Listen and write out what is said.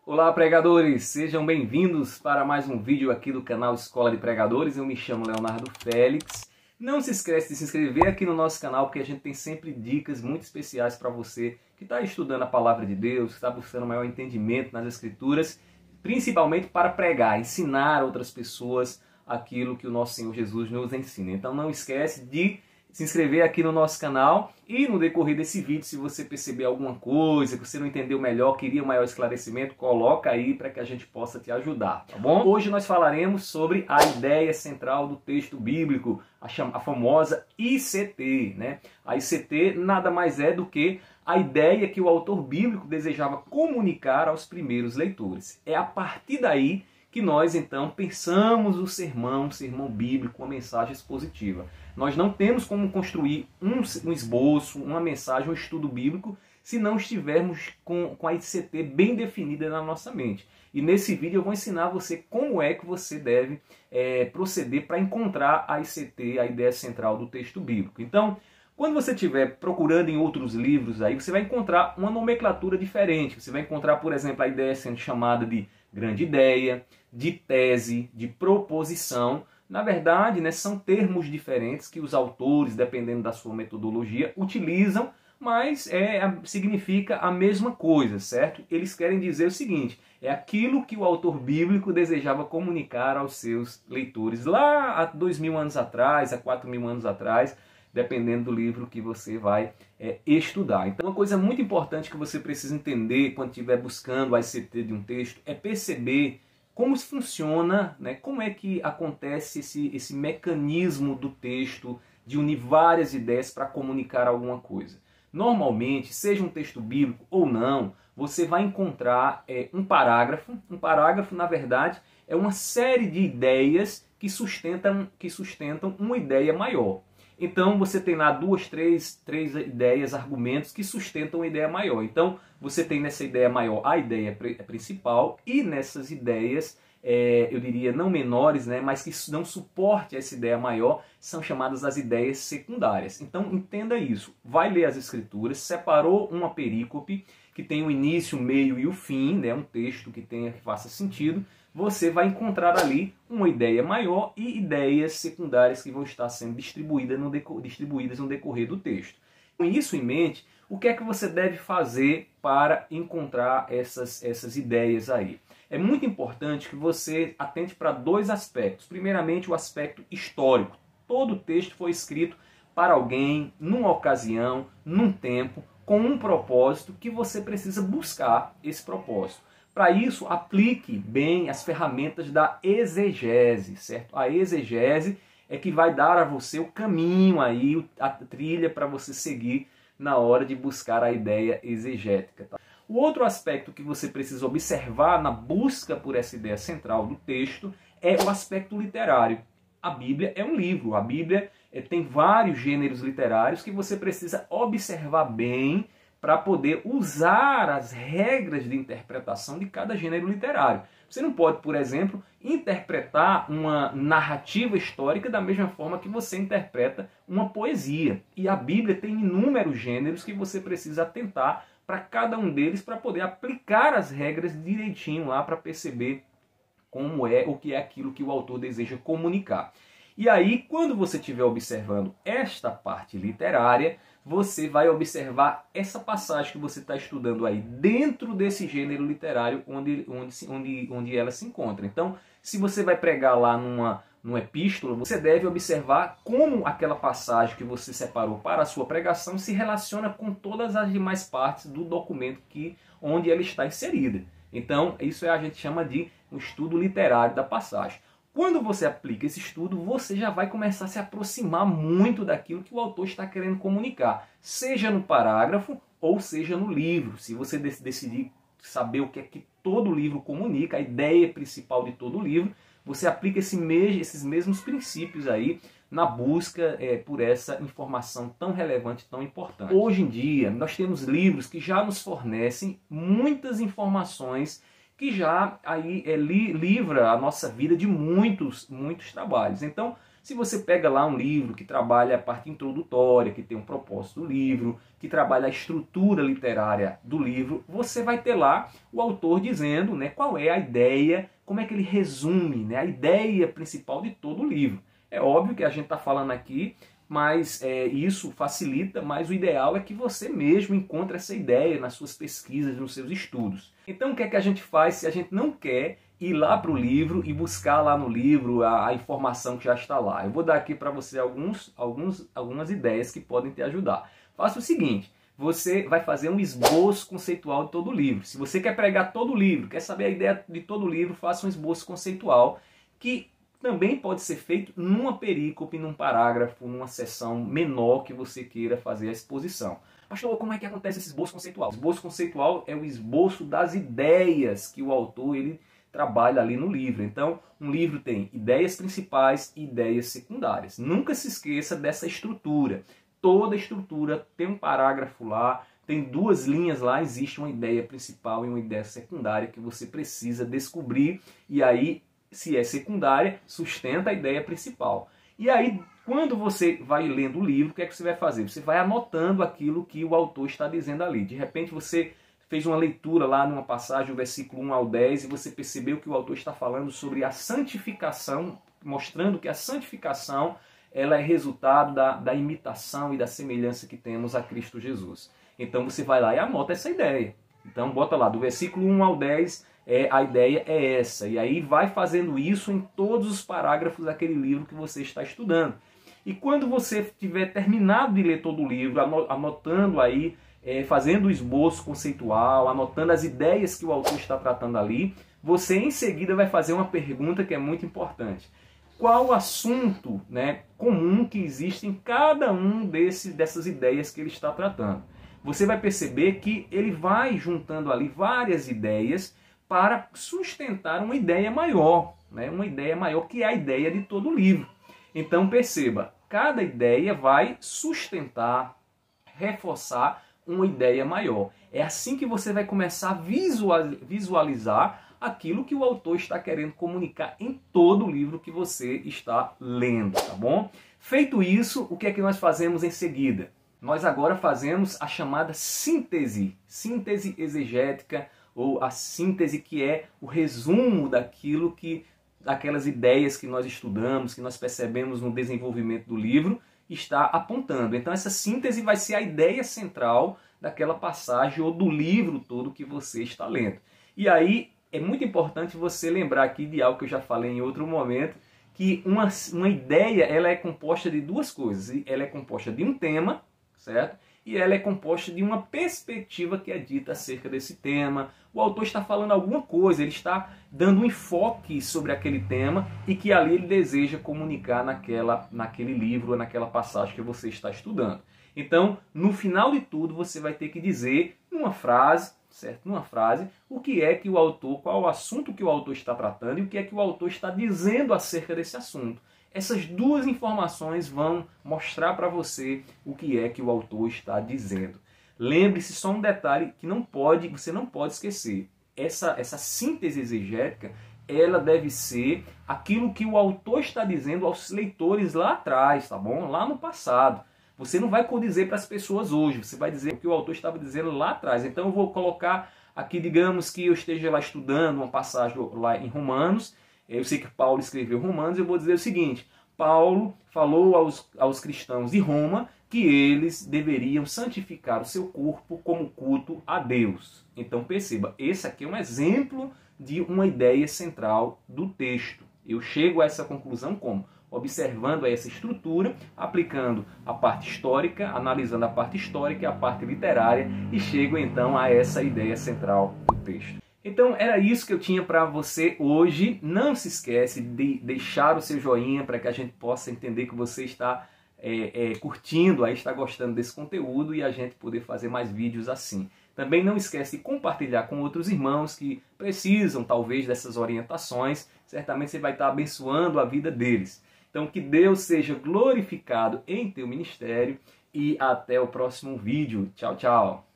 Olá, pregadores! Sejam bem-vindos para mais um vídeo aqui do canal Escola de Pregadores. Eu me chamo Leonardo Félix. Não se esqueça de se inscrever aqui no nosso canal, porque a gente tem sempre dicas muito especiais para você que está estudando a Palavra de Deus, que está buscando maior entendimento nas Escrituras, principalmente para pregar, ensinar outras pessoas aquilo que o nosso Senhor Jesus nos ensina. Então não esquece de se inscrever aqui no nosso canal e no decorrer desse vídeo, se você perceber alguma coisa que você não entendeu melhor, queria um maior esclarecimento, coloca aí para que a gente possa te ajudar, tá bom? Hoje nós falaremos sobre a ideia central do texto bíblico, a famosa ICT, né? A ICT nada mais é do que a ideia que o autor bíblico desejava comunicar aos primeiros leitores. É a partir daí que nós então pensamos o sermão, um sermão bíblico, uma mensagem expositiva. Nós não temos como construir um esboço, uma mensagem, um estudo bíblico, se não estivermos com a ICT bem definida na nossa mente. E nesse vídeo eu vou ensinar você como é que você deve proceder para encontrar a ICT, a ideia central do texto bíblico. Então, quando você estiver procurando em outros livros, aí você vai encontrar uma nomenclatura diferente. Você vai encontrar, por exemplo, a ideia sendo chamada de grande ideia, de tese, de proposição. Na verdade, né, são termos diferentes que os autores, dependendo da sua metodologia, utilizam, mas significa a mesma coisa, certo? Eles querem dizer o seguinte: é aquilo que o autor bíblico desejava comunicar aos seus leitores lá há 2000 anos atrás, há 4000 anos atrás, dependendo do livro que você vai estudar. Então, uma coisa muito importante que você precisa entender quando estiver buscando a ICT de um texto é perceber como funciona, né? Como é que acontece esse mecanismo do texto de unir várias ideias para comunicar alguma coisa. Normalmente, seja um texto bíblico ou não, você vai encontrar um parágrafo. Um parágrafo, na verdade, é uma série de ideias que sustentam uma ideia maior. Então você tem lá três ideias, argumentos que sustentam uma ideia maior. Então você tem nessa ideia maior a ideia principal e nessas ideias, eu diria não menores, né, mas que dão suporte a essa ideia maior, são chamadas as ideias secundárias. Então entenda isso. Vai ler as Escrituras, separou uma perícope que tem o início, o meio e o fim, né, um texto que faça sentido. Você vai encontrar ali uma ideia maior e ideias secundárias que vão estar sendo distribuídas no decorrer do texto. Com isso em mente, o que é que você deve fazer para encontrar essas ideias aí? É muito importante que você atente para dois aspectos. Primeiramente, o aspecto histórico. Todo texto foi escrito para alguém, numa ocasião, num tempo, com um propósito que você precisa buscar esse propósito. Para isso, aplique bem as ferramentas da exegese, certo? A exegese é que vai dar a você o caminho aí, a trilha para você seguir na hora de buscar a ideia exegética. Tá? O outro aspecto que você precisa observar na busca por essa ideia central do texto é o aspecto literário. A Bíblia é um livro, a Bíblia tem vários gêneros literários que você precisa observar bem para poder usar as regras de interpretação de cada gênero literário. Você não pode, por exemplo, interpretar uma narrativa histórica da mesma forma que você interpreta uma poesia. E a Bíblia tem inúmeros gêneros que você precisa atentar para cada um deles para poder aplicar as regras direitinho lá para perceber como é o que é aquilo que o autor deseja comunicar. E aí, quando você estiver observando esta parte literária, você vai observar essa passagem que você está estudando aí dentro desse gênero literário onde ela se encontra. Então, se você vai pregar lá numa epístola, você deve observar como aquela passagem que você separou para a sua pregação se relaciona com todas as demais partes do documento onde ela está inserida. Então, isso a gente chama de um estudo literário da passagem. Quando você aplica esse estudo, você já vai começar a se aproximar muito daquilo que o autor está querendo comunicar, seja no parágrafo ou seja no livro. Se você decidir saber o que é que todo livro comunica, a ideia principal de todo livro, você aplica esses mesmos princípios aí na busca por essa informação tão relevante, tão importante. Hoje em dia, nós temos livros que já nos fornecem muitas informações que já aí livra a nossa vida de muitos trabalhos. Então, Se você pega lá um livro que trabalha a parte introdutória, que tem um propósito do livro, que trabalha a estrutura literária do livro, você vai ter lá o autor dizendo, né, qual é a ideia, como é que ele resume, né, a ideia principal de todo o livro. É óbvio que a gente está falando aqui, mas isso facilita, mas o ideal é que você mesmo encontre essa ideia nas suas pesquisas, nos seus estudos. Então o que é que a gente faz se a gente não quer ir lá para o livro e buscar lá no livro a informação que já está lá? Eu vou dar aqui para você algumas ideias que podem te ajudar. Faça o seguinte, você vai fazer um esboço conceitual de todo o livro. Se você quer pregar todo o livro, quer saber a ideia de todo o livro, faça um esboço conceitual que também pode ser feito numa perícope, num parágrafo, numa seção menor que você queira fazer a exposição. Pastor, como é que acontece esse esboço conceitual? O esboço conceitual é o esboço das ideias que o autor ele trabalha ali no livro. Então, um livro tem ideias principais e ideias secundárias. Nunca se esqueça dessa estrutura. Toda estrutura tem um parágrafo lá, tem duas linhas lá, existe uma ideia principal e uma ideia secundária que você precisa descobrir, e aí, se é secundária, sustenta a ideia principal. E aí, quando você vai lendo o livro, o que é que você vai fazer? Você vai anotando aquilo que o autor está dizendo ali. De repente você fez uma leitura lá numa passagem, do versículo 1 ao 10, e você percebeu que o autor está falando sobre a santificação, mostrando que a santificação ela é resultado da imitação e da semelhança que temos a Cristo Jesus. Então você vai lá e anota essa ideia. Então bota lá, do versículo 1 ao 10, a ideia é essa. E aí vai fazendo isso em todos os parágrafos daquele livro que você está estudando. E quando você tiver terminado de ler todo o livro, anotando aí, fazendo o esboço conceitual, anotando as ideias que o autor está tratando ali, você em seguida vai fazer uma pergunta que é muito importante. Qual o assunto, né, comum que existe em cada um dessas ideias que ele está tratando? Você vai perceber que ele vai juntando ali várias ideias para sustentar uma ideia maior, né? Uma ideia maior que é a ideia de todo o livro. Então perceba, cada ideia vai sustentar, reforçar uma ideia maior. É assim que você vai começar a visualizar aquilo que o autor está querendo comunicar em todo o livro que você está lendo, tá bom? Feito isso, o que é que nós fazemos em seguida? Nós agora fazemos a chamada síntese exegética, ou a síntese que é o resumo daquelas ideias que nós estudamos, que nós percebemos no desenvolvimento do livro, está apontando. Então essa síntese vai ser a ideia central daquela passagem ou do livro todo que você está lendo. E aí é muito importante você lembrar aqui de algo que eu já falei em outro momento, que uma ideia ela é composta de duas coisas. Ela é composta de um tema, certo? E ela é composta de uma perspectiva que é dita acerca desse tema. O autor está falando alguma coisa, ele está dando um enfoque sobre aquele tema e que ali ele deseja comunicar naquele livro ou naquela passagem que você está estudando. Então, no final de tudo, você vai ter que dizer numa frase, certo? Numa frase, o que é que o autor, qual o assunto que o autor está tratando e o que é que o autor está dizendo acerca desse assunto. Essas duas informações vão mostrar para você o que é que o autor está dizendo. Lembre-se só um detalhe que você não pode esquecer. Essa síntese exegética, ela deve ser aquilo que o autor está dizendo aos leitores lá atrás, tá bom? Lá no passado. Você não vai dizer para as pessoas hoje, você vai dizer o que o autor estava dizendo lá atrás. Então eu vou colocar aqui, digamos que eu esteja lá estudando uma passagem lá em Romanos. Eu sei que Paulo escreveu Romanos, eu vou dizer o seguinte: Paulo falou aos cristãos de Roma que eles deveriam santificar o seu corpo como culto a Deus. Então perceba, esse aqui é um exemplo de uma ideia central do texto. Eu chego a essa conclusão como? Observando essa estrutura, aplicando a parte histórica, analisando a parte histórica e a parte literária, e chego então a essa ideia central do texto. Então era isso que eu tinha para você hoje. Não se esquece de deixar o seu joinha para que a gente possa entender que você está curtindo, aí está gostando desse conteúdo e a gente poder fazer mais vídeos assim. Também não esquece de compartilhar com outros irmãos que precisam talvez dessas orientações. Certamente você vai estar abençoando a vida deles. Então que Deus seja glorificado em teu ministério e até o próximo vídeo. Tchau, tchau.